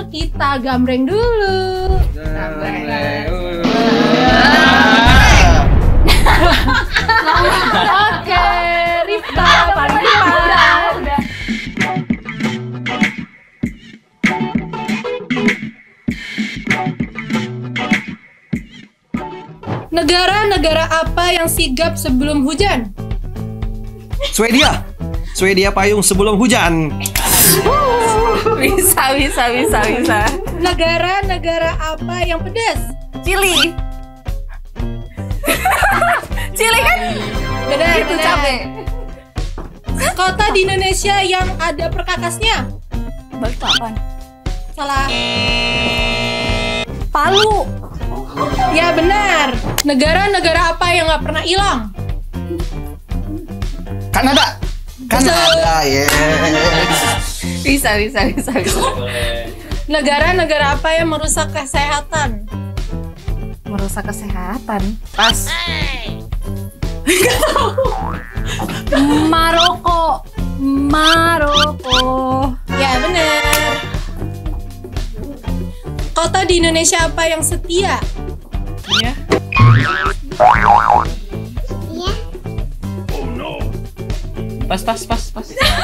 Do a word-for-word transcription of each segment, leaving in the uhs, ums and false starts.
kita gambreng dulu. Gambreng. Oke, Rifta paling depan. Negara-negara apa yang sigap sebelum hujan? Swedia. Swedia payung sebelum hujan. Bisa, bisa, bisa, bisa. Negara-negara apa yang pedas? Chili. Chili kan? Benar, Itu benar. cabe. Kota di Indonesia yang ada perkakasnya? Balikpapan. Salah. Palu. Ya benar. Negara-negara apa yang nggak pernah hilang? Kanada. Kanada, yes. Bisa, bisa, bisa, bisa. Negara-negara apa yang merusak kesehatan? Merusak kesehatan. Pas. Maroko. Maroko. Ya benar. Kota di Indonesia apa yang setia? Iya. Pas, pas, pas, pas.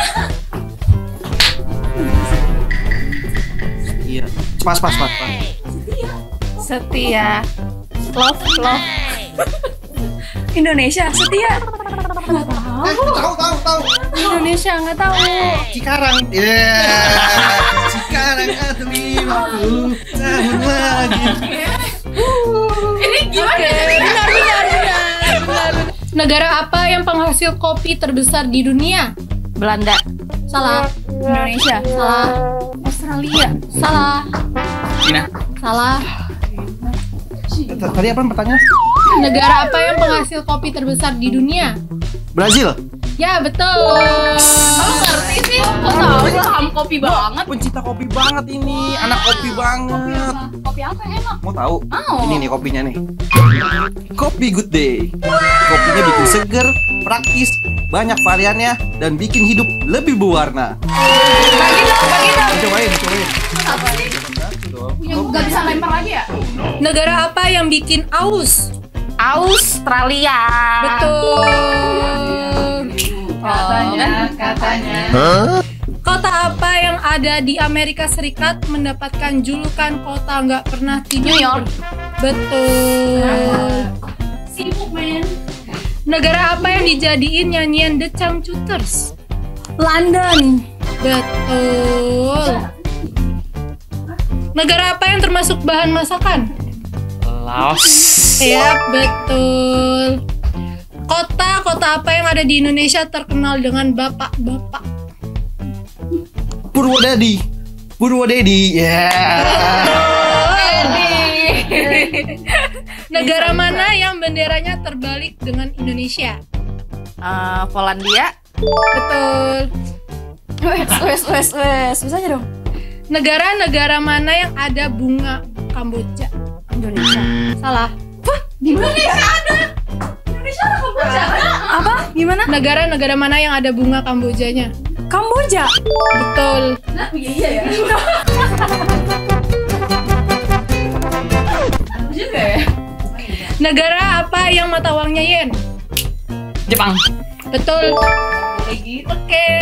Iya. Pas, pas, pas, pas. Setia. Love, love. Indonesia setia. Nggak tahu. Eh, tahu, tahu, tahu. Indonesia nggak tahu. Cikarang. Yeah. Cikarang atau lima puluh tahun lagi. Ini gimana? Benar, benar, benar, benar. Negara apa yang penghasil kopi terbesar di dunia? Belanda. Salah. Indonesia. Salah. Australia. Salah. Cina. Salah. Tadi apa pertanyaan? Negara apa yang penghasil kopi terbesar di dunia? Brazil. Ya betul. Kamu ngerti sih? Kok tahu paham kopi banget? Pencinta kopi banget ini, anak kopi banget. Kopi apa yang enak? Mau tahu? Mau. Ini nih kopinya nih. Kopi Good Day. Kopinya bikin seger, praktis, banyak variannya, dan bikin hidup lebih berwarna. Bagi dong, bagi dong. Cobain, cobain. Apa nih? Gak bisa lempar lagi ya? Negara apa yang bikin aus? Australia. Betul. Katanya, katanya. Kota apa yang ada di Amerika Serikat mendapatkan julukan kota nggak pernah tidur? New York. Betul. Sibuk men. Negara apa yang dijadiin nyanyian The Changcuters? London. Betul. Negara apa yang termasuk bahan masakan? Laos. Ya, betul. Kota-kota apa yang ada di Indonesia terkenal dengan bapak-bapak? Purwodadi. Purwodadi. Yeah. Negara mana yang benderanya terbalik dengan Indonesia? Eh, Polandia. Betul. Wes, wes, wes, wes. Bisa aja dong. Negara-negara mana yang ada bunga Kamboja? Indonesia. Salah. Di Indonesia ada. Indonesia ada Kamboja. Apa? Gimana? Negara-negara mana yang ada bunga Kambojanya? Kamboja. Betul. Nah, iya ya. Juga ya. Negara apa yang mata uangnya yen? Jepang. Betul. Kayak gitu. Oke,